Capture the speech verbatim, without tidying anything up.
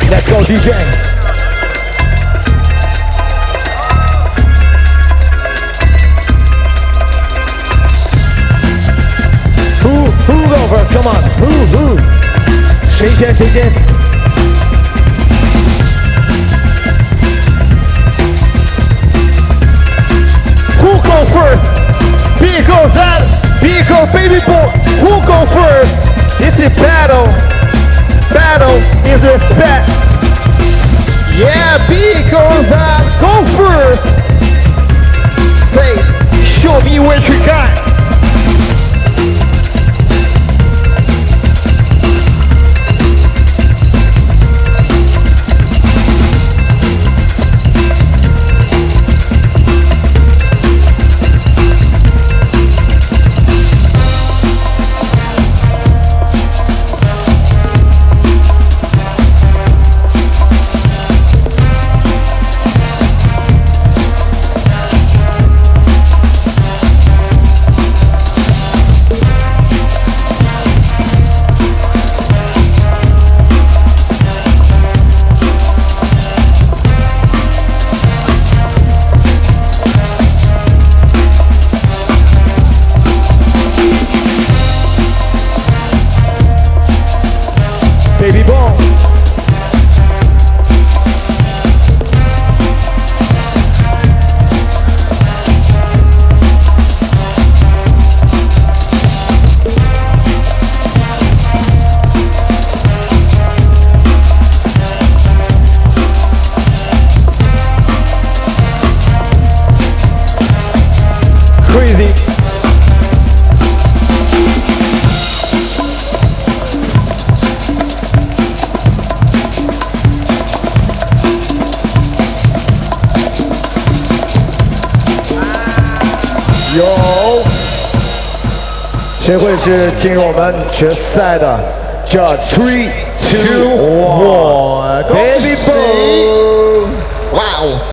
Let's go, D J. Who, who over? Come on, who, who? 谁先谁先 Who go first? B goes that, B goes baby boy. Who go first? It's a battle. Battle is respect. Yeah, B goes out. Go first. Say, show me what you got. Baby ball. Crazy.有，谁会是进入我们决赛的？这 three two one， Baby Boom！ 哇哦！